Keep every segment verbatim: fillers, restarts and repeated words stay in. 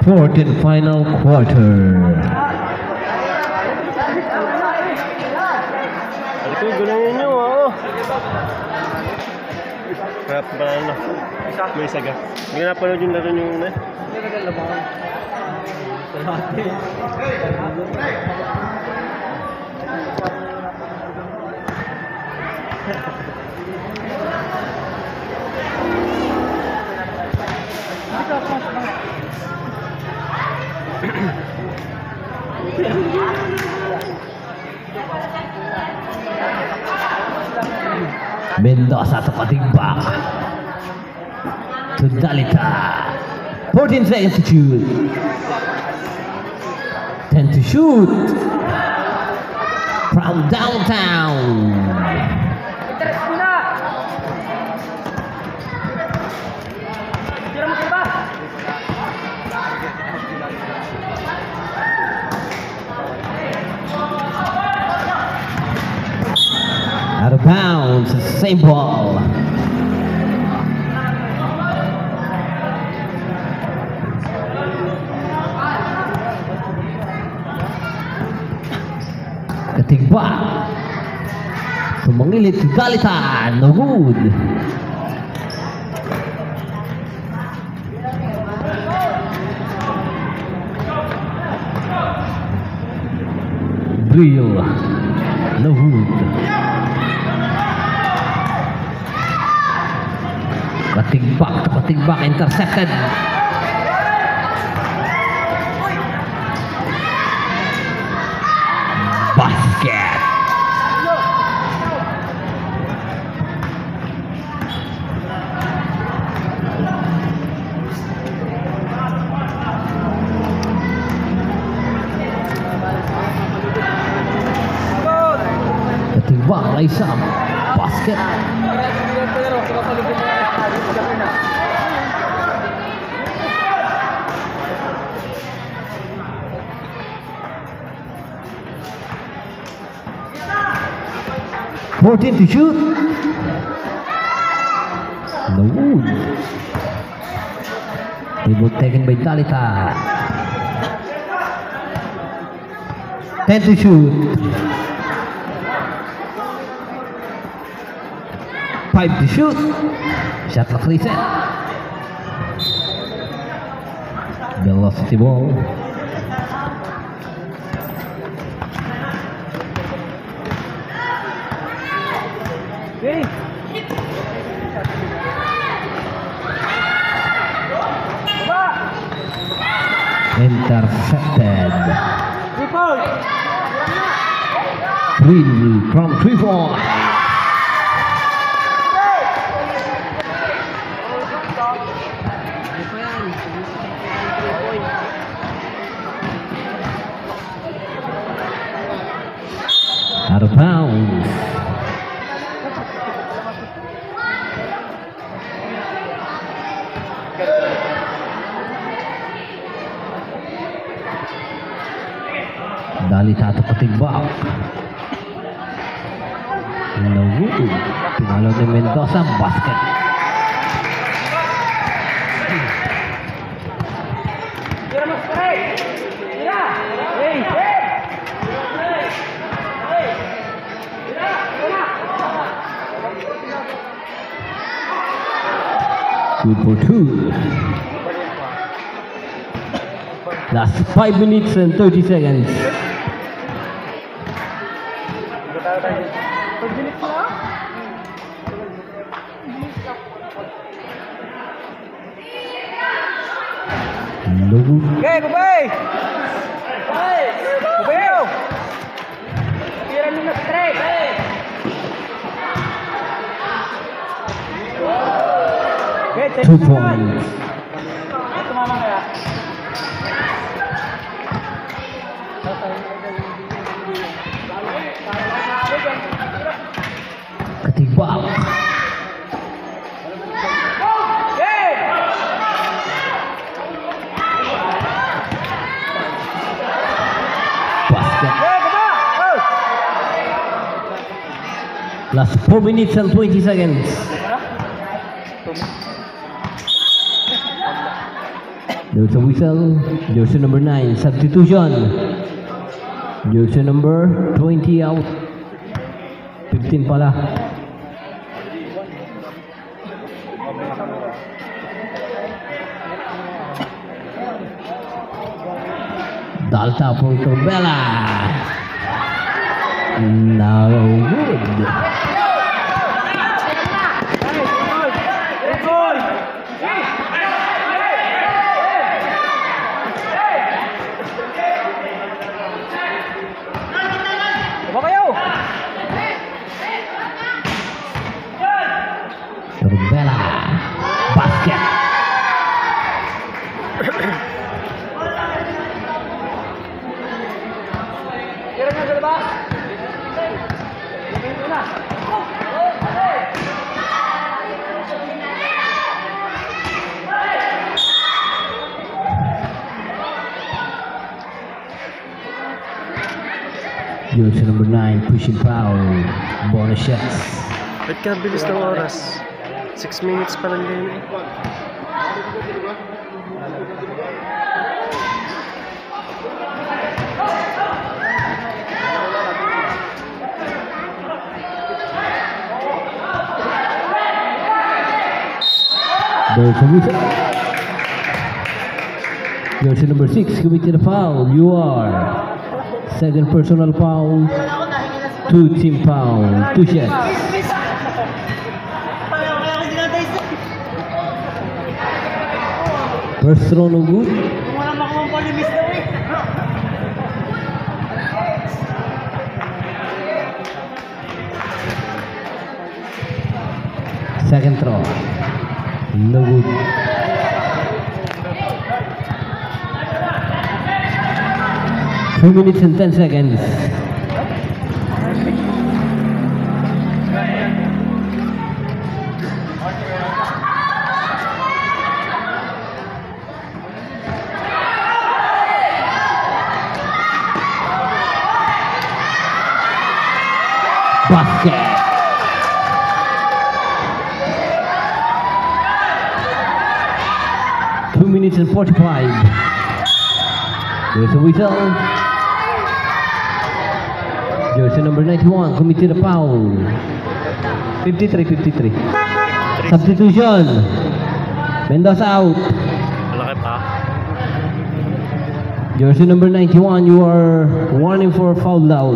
Fourth and final quarter. Ito, gulangin nyo, oo. Harap ba na? May isa ka. Hindi na napanood yung laro nyo na. Hindi na nalabangan. Mendoza to patigbak to Dalita. fourteen seconds to shoot. ten to shoot from downtown. Out of bounds, same ball. Ketigba. Sumangilit si Dalita, no good. Drill, no good. Ketigbak, ketigbak, intercepted. Basket. Ketigbak, Laisam, basket. fourteen to shoot. No good. Rebound taken by Dalita. ten to shoot. five to shoot. Shot clock reset. Velocity ball. Intercepted. Three from three point. Out of bounds. Dalita to patigbak. No good. Pinalo ni Mendoza, basket. Good for two. Last five minutes and thirty seconds. No. Okay, bye-bye. Bye. Bye. Tira nyo na straight. Two points. Tumama kaya. Ketigbak. Basket. Last four minutes and twenty seconds. There's a whistle. Jersey number nine, substitution. Jersey number twenty out. fifteen pala. Dalta for Corbella. No good. Corbella. Basket. Jersey number nine, pushing foul. Bonus shots. Ba't ka bilis ng oras? six minutes pa lang din eh. There's a whistle. Jersey number six committed a foul. You are second personal foul. Two team foul. Two shots. First throw no good. Second throw. No good. Two minutes and ten seconds. Basket. Two minutes and forty-five. There's a whistle. Jersey number ninety-one committed a foul. fifty-three fifty-three. Substitution. Mendoza out. Malaki pa. Jersey number ninety-one, you are warning for foul out.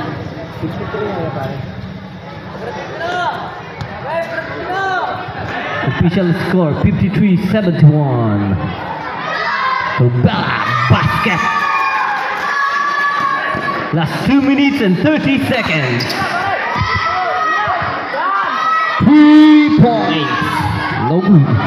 Official score fifty-three seventy-one. Corbella basket. Last two minutes and thirty seconds. Three points. No good.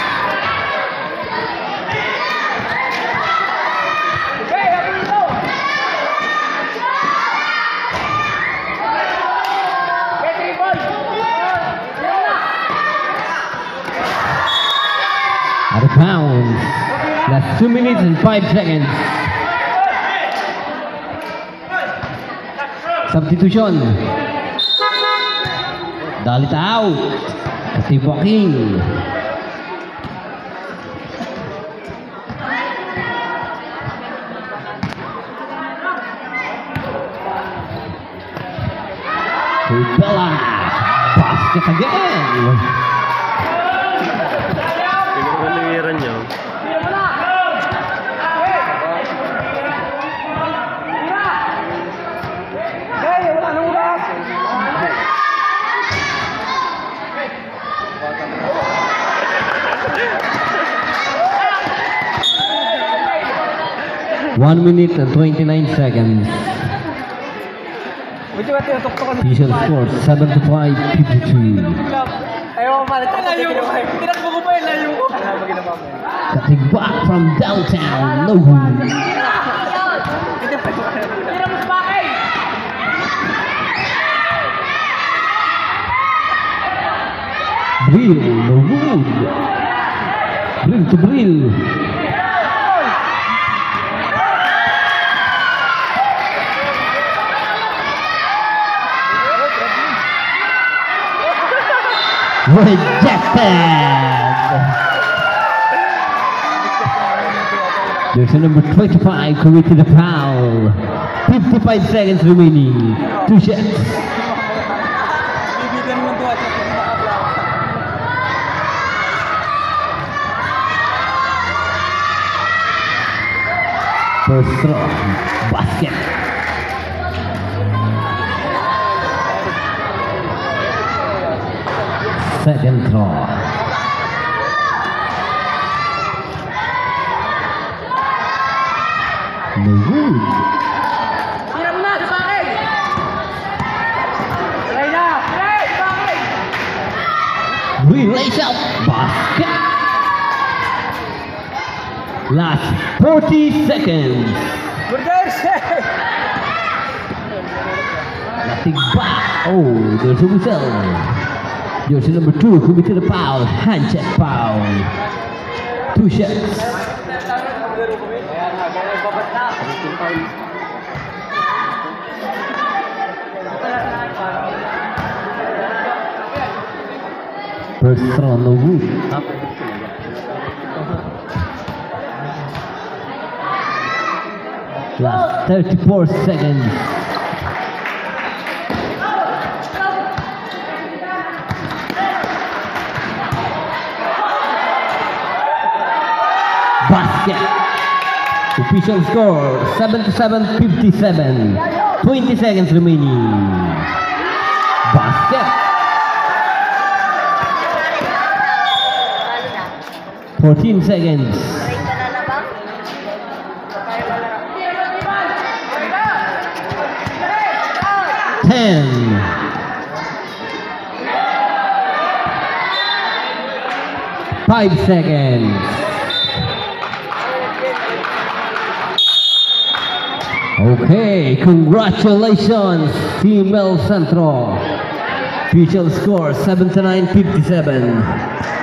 Out of bounds. That's two minutes and five seconds. Substitution. Dalit out. Katibaking. Corbella. Basket again. Pinagmaliran niyo. One minute and twenty-nine seconds. Official score seventy-five fifty-two. Ayaw, malit ako. Tinakbo ko pa yun, layo ko. Cutting back from downtown. No good. Brill, no good. Brill to Brill. Rejected. Jersey number twenty-five committed a foul. fifty-five seconds remaining. Two shots. Bibigyan mo to at sa pinaka-block. First throw. Basket. Second throw. No good. Hiram na, sa akin! Try na! Try! Sa akin! Relays out. Basket. Last forty seconds. Burgers! Nothing back. Oh, there's a whistle. Jersey number two committed a foul. Hand check foul. Two shots. First throw, no good. Last thirty-four seconds. Basket. Official score seventy-seven fifty-seven. twenty seconds remaining. Basket. fourteen seconds. ten. five seconds. Okay, congratulations, Team El Centro. Official score seventy-nine fifty-seven.